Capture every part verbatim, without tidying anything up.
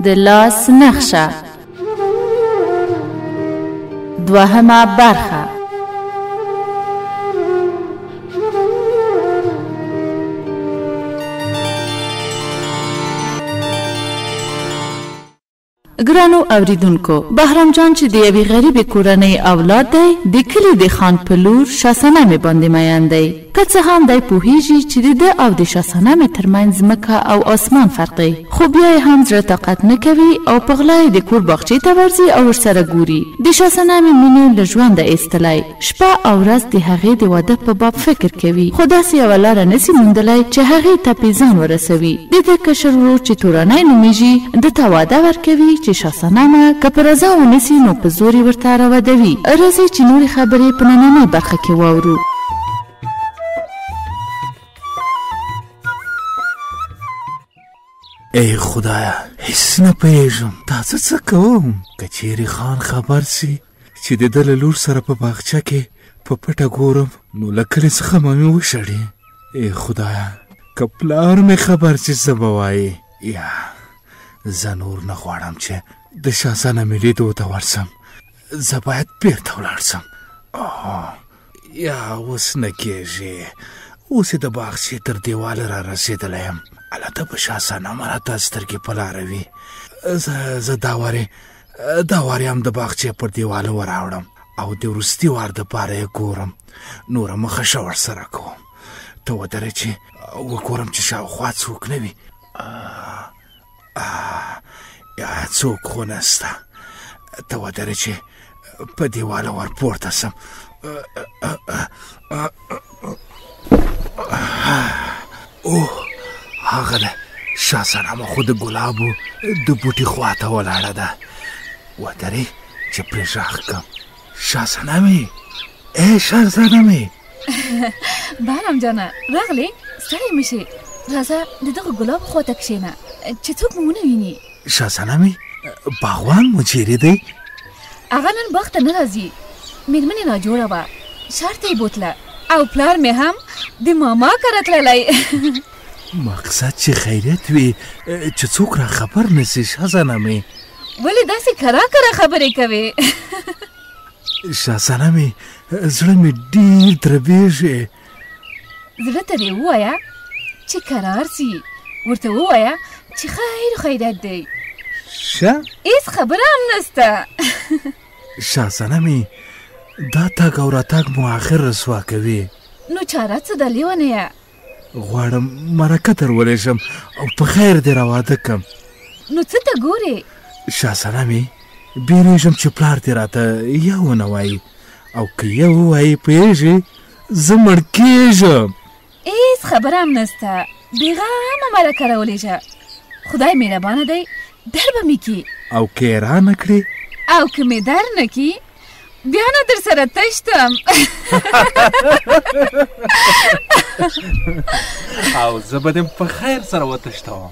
د لاس نقشه دوهمه برخه. ګرانو اوریدونکو، بهرام جان چې د یوې غریبې کورنۍ اولاد دی، د کلي د خان په لور شاه صنمې باندې مین دی. که څه هم دی پوهیږي چې د ده او د شاه صنمې ترمنځ ځمکه او اسمان فرق دی، خو بیا یې هم زړه طاقت نه کوي او په غلا یې د کور باغچې ته ورځي او ورسره ګوري. د شاه صنمې مینې له ژونده ایستلی، شپه او ورځ د هغې د واده په باب فکر کوي، خو داسې یوه لاره نسي موندلی چې هغې ته پې ځان ورسوي. د ده کشر ورور چې تورنی نومیږي ده ته واده ورکوي چې شاه صنمه که په رضا ونیسي نو په زور یې ورته راودوي. راځئ چې نورې خبرې په نننۍ برخه کې واورو. ای خدایا، هیڅ نه پوهېږم دا زه څه کوم. که چیرې خان خبر سي چې د ده له لور سره په باغچه کې په پټه ګورم نو له کلي څخه به مې وشړي. ای خدایا، که پلار مې خبر سي څه به وایي. یا زه نور نه غواړم چې د شاه صنمې لیدو ته ورسم. زه باید بېرته ولاړ سم. یا اوس نه کېږي، اوس یې د باغچې تر دیواله را رسېدلی یم. هلته به شاه صنمه راته سترګې په لاره وي. زه زه دا وارې دا وارې هم د باغچې پر دیواله وراوړم او د وروستي وار دپاره یې ګورم. نوره مخه ښه ورسره کوم. ته ودرې چې وګورم چې شاوخوا څوک نه وي. یا څوک خو نسته. ته ودرې چې په دیواله ور پورته سم. اوه، هغه ده شاه صنمه خو د ګلابو د بوټي خواته ولاړه ده. ودرې چې پرې غږ کړم. شاه صنمې، ای شاه صنمې. بهرام جانه راغلې؟ ستړی مه شې، راځه د دغه ګلابو خواته کښېنه چې څوک مو ونه ویني. شاه صنمې، باغوان مو چیرې دی؟ هغه نن باغ ته نه راځي، مېرمن یې ناجوړه وه، ښار ته یې بوتله او پلار مې هم د ماما کره تللی. مقصد چې خیریت وي چې څوک را خبر نسي. شاه صنمې، ولې داسې کرا کرا خبرې کوې؟ شاه صنمې، زړه مې ډېر دربېږي. زړه ته دې ووایه چې کرار سي، ورته ووایه چې خیر خیریت دی. ښه، هېڅ خبره هم نسته. شاه صنمې، دا تګ او راتګ مو آخر رسوا کوي. نو چاره څه ده لیونیه؟ غواړم مرکه در ولېږم او په خیر دې راواده کړم. نو څه ته ګورې؟ شاه صنمې، بیریږم چې پلار دې راته یو ونه وایي، او که یو ووایي پوهېږې زه مړ کېږم. هېڅ خبره هم نسته، بېغمه مرکه راولېږه. خدای مهربانه دی، در به مې کړي. او که یې را نه کړې؟ او که مې در نه کړي بیا نه در سره تشتم. او زه به دې په خیر سره وتښتوم.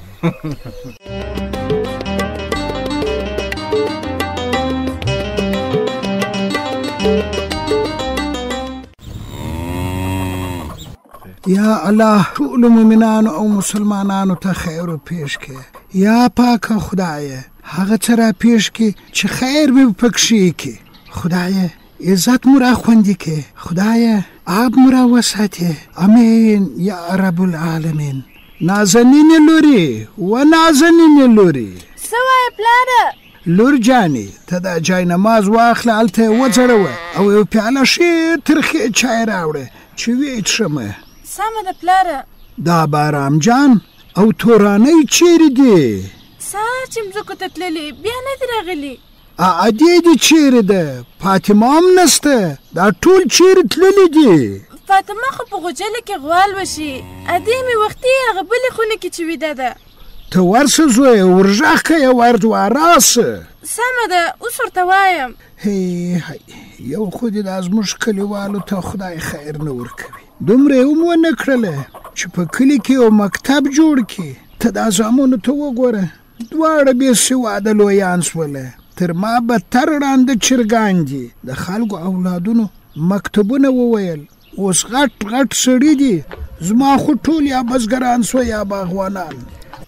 یا الله، ټولو مؤمنانو او مسلمانانو ته خیر پېښ کړې. یا پاکه خدایه، هغه څه را پېښ کړې چې خیر مې پکښې کړې. خدایه، عزت مو را خوندي کړې. خدایه، آب مو را وساتې. امین یا رب العالمین. نازنینې لورې و نازنینې لورې. څه وایې پلاره؟ لور جانې، ته دا جای نماز واخله، هلته یې وځړوه او یو پیاله ښې ترخې چای راوړه چې ویې څښمه. سمه ده پلاره. دا بهرام جان او تورانۍ چیرې دي؟ سهار چې مځکو ته تللې بیا نه دي راغلي. ادې دې چیرې ده؟ فاطمه هم نسته. دا ټول چیرې تللي دي؟ فاطمه خو په غوجله کې غوال وشي. ادې مې وختي هغه بلې خونې کې چې ویده ده. ته ورسه زویه، ورغږ که یې ورځوه راسه. سمه ده، اوس ورته وایم. هی هی، یو خو دې دا زموږ کلیوالو ته خدای خیر نه ورکوي. دومره یې هم ونه کړله چې په کلي کې یو مکتب جوړ کړي. ته دا زامنو ته وګوره، دواړه بې سواده لویان شوله. تر ما بدتر ړانده چرګان دي. د خلکو اولادونو مکتبونه وویل، اوس غټ غټ سړي دي. زما خو ټول یا بزګران سو یا باغوانان.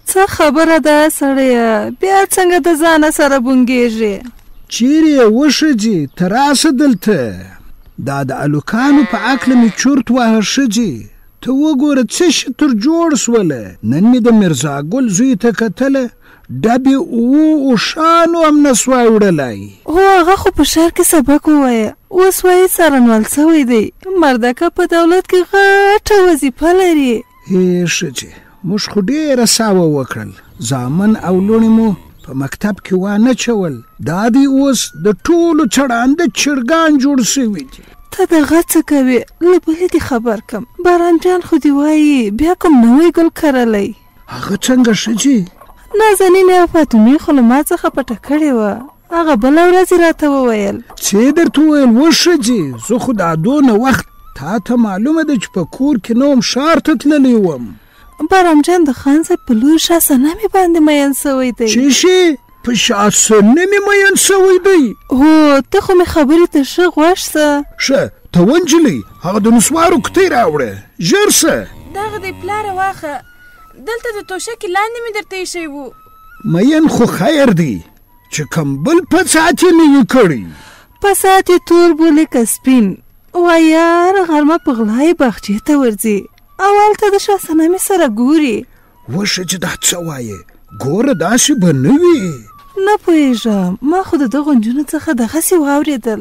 څه خبره ده سړیه، بیا څنګه د ځانه سره بونګېږې؟ چیرې یې وښځې ته راسه دلته. دا د الوکانو په عقله مې چورت وهه ښځې. ته وګوره څه شي تر جوړ سوله. نن مې د میرزا ګل زوی ته کتله، ډبې اوو اوښانو هم نه سوای وړلی. هو هغه خو په ښار کې سبق ووایه، اوس وایي څارنوال سوی دی. مردکه په دولت کې غټه وظیفه لري. هې ښځې موږ خو ډېره ساوه وکړل، زامن او لوڼې مو په مکتب کې وانه چول. دا دی اوس د ټولو چړانده چرګان جوړ سوي دي. ته دغه څه کوې؟ له بلې دې خبر کم. باران جان خو دې وایي بیا کوم نوی ګل کرلی. هغه څنګه ښځې؟ نازنین او فاطمې خو له ما څخه پټه کړې وه. هغه بله ورځ یې راته وویل. څه یې درته وویل وښځې؟ زه خو دا دونه وخت تا ته معلومه ده چې په کور کې نه وم، ښار ته تللی وم. بارام جان د خان صاحب په لور شاه صنمې باندې مین سوی دی. چې شي په شاه صنمې مین سوی دی؟ هو ته خو مې خبرې ته ښه غوږ شه. ښه ته ونجلۍ هغه د نسوارو کتۍ راوړه ژر شه. دغه دی پلاره واخه، دلته د توشکې لاندې مې درته ایښی وو. مین خو خیر دی چې کوم بل پڅات یې نه وي کړی. پڅات یې تور بولې که سپین. وایه غرمه په غلا یې باغچې ته ورځي او هلته د شاه صنمې سره ګوري. وښځې دا څه وایې؟ ګوره داسې به نه وي. نه پوهېږم، ما خو د دغو نجونو څخه دغسې واورېدل.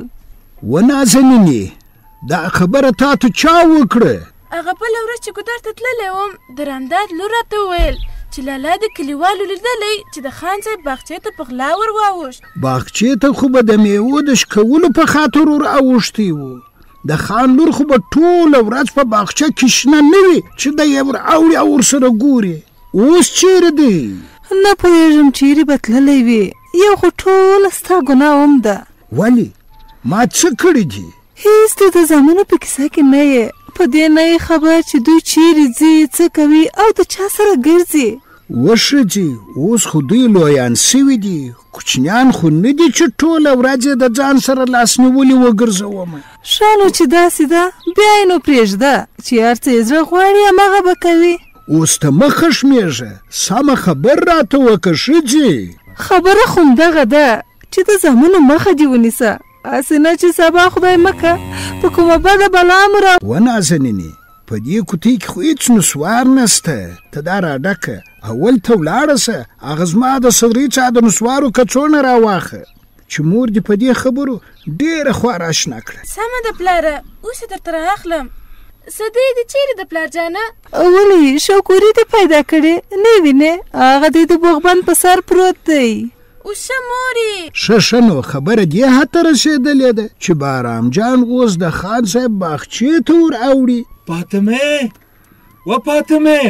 ونازنینې دا خبره تا ته چا وکړه؟ هغه بله ورځ چې ګودر ته تللی وم، د رامداد لور راته وویل چې لالا د کلیوالو لیدلی چې د خان صاحب باغچې ته په غلا ور واوښت. باغچې ته خو به د میوو د شکولو په خاطر ور اوښتی و. د خان لور خو به ټوله ورځ په باغچه کې شنه نه وي چې دی یې ور اوړي او ورسره ګوري. اوس چیرې دی؟ نه پوهېږم چیرې به تللی وي. یو خو ټوله ستا ګناه هم ده. ولې؟ ما څه کړي دي؟ هېڅ دې د زامنو په کیسه کې نه یې. په دې نه یې خبر چې دوی چیرې ځي، څه کوي او د چا سره ګرځي. وښځې اوس خو دوی لویان سوي دي، کوچنیان خو نه دي چې ټوله ورځ یې د ځان سره لاس نیولي وګرځومه. ښه نو چې داسې ده بیا یې نو پرېږده چې هر څه یې زړه غواړي هماغه به کوي. اوس ته مه خشمېږه، سمه خبر راته وکړه ښځې. خبره خو همدغه ده چې د زامنو مخه دې ونیسه، هسې نه چې سبا خدای مکه په کومه بده بلا مو را. ونازنینې په دې کوټې کې خو هېڅ نسوار نسته. ته دا راډکه اول ته ولاړه سه، هغه زما د صدرۍ څخه د نسوارو کڅوړه راواخه چې مور دې په دې خبرو ډېره خواره اشنا کړه. سمه ده پلاره، اوس یې درته رااخلم. صدۍ دې چیرې ده پلار جانه؟ ولې شوکوري دې پیدا کړې نه وینې؟ هغه دې د بوغبند په سر پروت دی. اوس ښه مورې. ښه ښه نو خبره دې حد ته رسېدلې ده چې بارام جان اوس د خان صاحب باغچې ته ور اوړي. فاطمه و فاطمه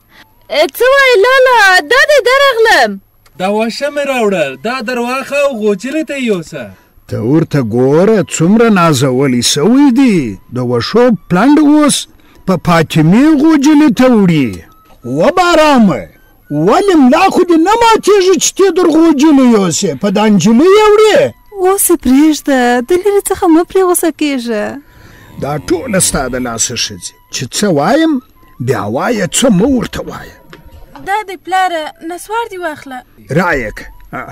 څه وایې لالا؟ دا دی درغلم. دا واښه مې راوړل، دا درواخه او غوجلې ته یوسه. ته ورته ګوره څومره نازولی سوی دی. د وښو پلنډ اوس په فاطمې غوجلې ته وړي. و بارامه ولې ملا خو دې نه ماتېږي چې ته در غوجلې یوسې، په دا نجلۍ یې وړې. اوس یې پرېږده، د لرې څخه مه پرې غوسه کېږه. دا ټوله ستا د لاسه ښځې چې څه وایم بیا وایه، څه مه ورته وایه. دا دی پلاره نسوار دې واخله. رایه که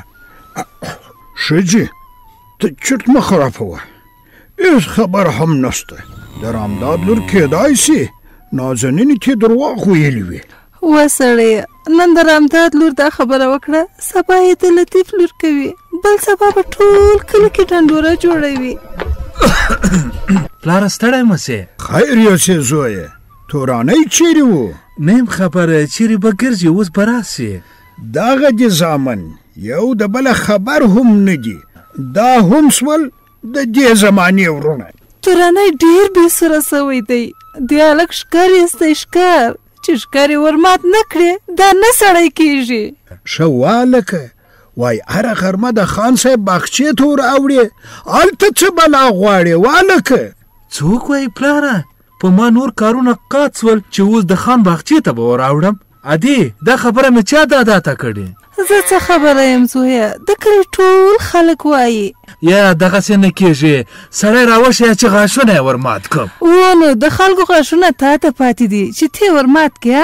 ښځې ته چرت مه خرابوه، هېڅ خبره هم نشته. د رامداد لور کېدای سي نازنینې ته درواغ ویلي وي. و سړیه نن د رامداد لور دا خبره وکړه، سبا یې د لطیف لور کوي، بل سبا به ټول کلي کې ډنډوره جوړوي. پلاره ستړی مه سې. خیر یوسې زویه، تورانۍ چیرې و؟ نیم خبره چیرې به ګرځي، اوس به راسې. دغه دې زامن یو د بله خبر هم نه دي، دا هم سول د دې زمانې ورونه. تورانۍ ډېر بې سره سوی دی، دې هلک ښکار ایستی ښکار چې ښکار یې ورمات نه کړې دا نه سړی کېږي. ښه والکه وای هره غرمه د خان صاحب باغچې ته ور اوړې، هلته څه بلا غواړې والکه؟ څوک وایي پلاره؟ په ما نور کارونه قات سول چې اوس د خان باغچې ته به ور اوړم. ادې دا خبره مې چا دادا ته کړې؟ زه څه خبره یم زویه، د کلي ټول خلک وایي. یا دغسې نه کېږي، سړی راوښیه چې غاښونه یې ور مات کړم. و نو د خلکو غاښونه تا ته پاتې دي چې ته یې ور مات کړې؟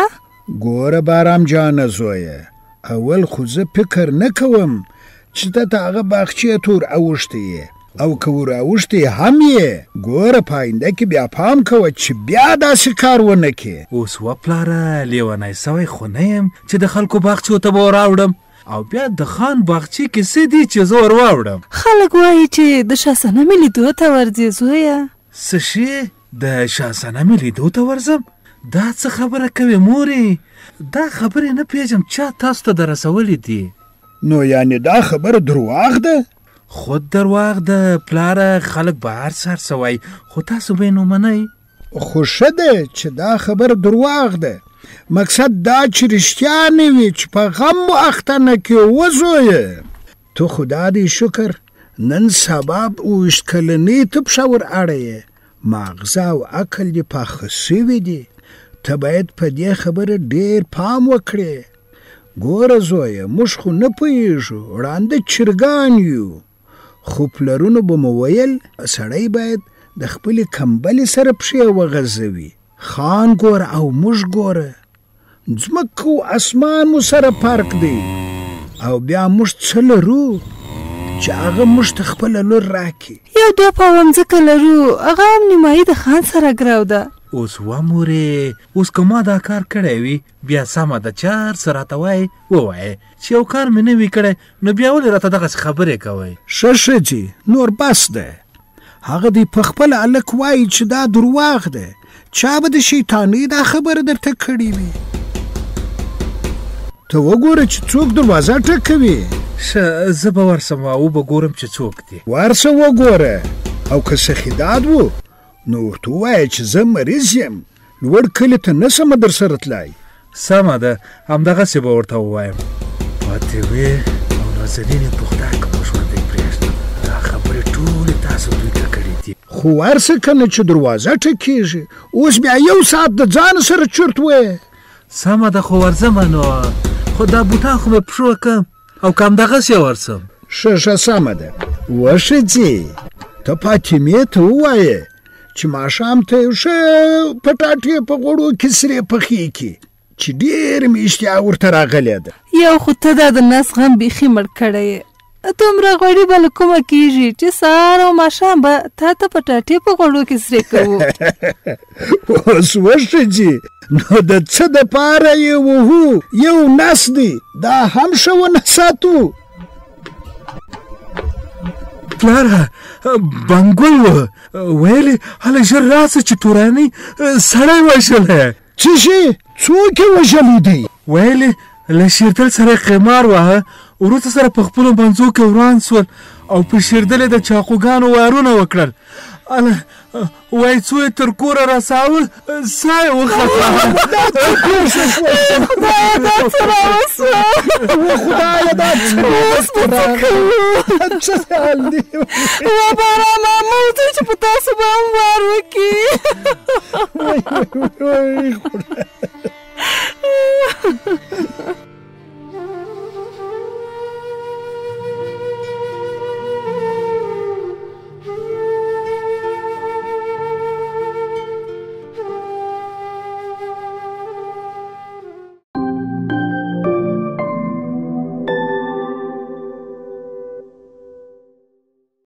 ګوره بارام جانه زویه، اول خو زه فکر نه کوم چې ته د هغه باغچې تور اوښتی یې، او که ور اوښتی هم یې ګوره په آینده کې بیا پام کوه چې بیا داسې کار ونه کړې. اوس و پلاره لیونی سوی خو نه یم چې د خلکو باغچو ته به وراوړم، او بیا د خان باغچې کې څه دي چې زه ور واوړم؟ خلک وایي چې د شاه صنمې لیدو ته ورځې زویه. څه شی؟ د شاه صنمې لیدو ته ورځم؟ دا څه خبره کوې مورې؟ دا خبرې نه پیژم چا تاسو ته در رسولې دي. نو یعنې دا خبره درواغ ده؟ خود درواغ ده پلاره، خلک به هر څه هر څه وایي، خو تاسو به یې نو منئ. خو ښه ده چې دا خبره درواغ ده، مقصد دا چې رښتیا نه وي چې په غم مو اخته نه کړې. وزویه تو خدا دې شکر نن سبا اوږد کلنۍ ته پښه ور اړه یې، ماغزه او عقل دې پاخه سوي دي. ته باید په دې خبره ډېر پام وکړې. ګوره زویه موږ خو نه پوهېږو، وړاندې چرګان یو، خو پلرونو به مو ویل سړی باید د خپلې کمبلې سره پښې وغځوي. خان ګوره او موږ ګوره، ځمکه او اسمان مو سره فرق دی، او بیا موږ څه لرو چې هغه موږ ته خپله لور راکړي. یو دوه پاوه مځکه لرو، هغه هم نیمایي د خان سره ګرو ده. اوس و مورې، اوس که ما دا کار کړی وي بیا سمه ده چې هر څه راته وایي ووایې، چې یو کار مې نه وي کړی نو بیا ولې راته دغسې خبرې کوئ؟ ښه ښه جي نور بس ده، هغه دی په خپله هلک وایي چې دا درواغ ده. چا به د شیطانۍ دا خبره درته کړې وي؟ ته وګوره چې څوک دروازه ټکوي. ښه زه به ورسم او به ګورم چې څوک دی. ورسه وګوره، او که څه خداد و نو ورته ووایه چې زه مریض یم، لوړ کلي ته نه سمه در سره تلای. سمه ده، همدغسې به ورته ووایم. پاتې وې او نازنینې په خدای که مو ژوندی پرېږدم، دا خبرې ټولې تاسو دوی ته کړې دي. خو ورسه که نه چې دروازه ټکېږي، اوس بیا یو ساعت د ځان سره چرت وایې. سمه ده خو ورځمه، نو خو دا بوټان خو مې پښو کړم او که همدغسې ورسم. ښه ښه سمه ده، وښه ځې ته فاطمې ته ووایې چې ماښام ته یو ښه پټاټې په غوړو کې سرې پخې کړي، چې ډېر مې اشتها ورته راغلې ده. یو خو ته دا د نس غم بیخي مړ کړی یې، دومره غوړي به له کومه کېږي چې سهار او ماښام به تا ته پټاټې په غوړو کې سرې کوو. اوس وښه ځي نو د څه دپاره یې وهو؟ یو نس دی، دا هم ښه ونه ساتو. پلاره بنګول و ویلې هله ژر راسه چې توراني سړی وژلی. څه شي؟ څوک یې وژلی دی؟ ویلې له شیردل سره یې قمار وهه، وروسته سره په خپلو منځو کې وران سول او په شیردل یې د چاقوګانو وارونه وکړل. اله وایي څو یې تر کوره رساوه، ساه یې وخته. خدایه دا څه راوسوه؟ خدایه دا څه څه حال دی؟ وا بارانه مه وځئ چې په تاسو به هم وار وکړي. وای وای وای خدایه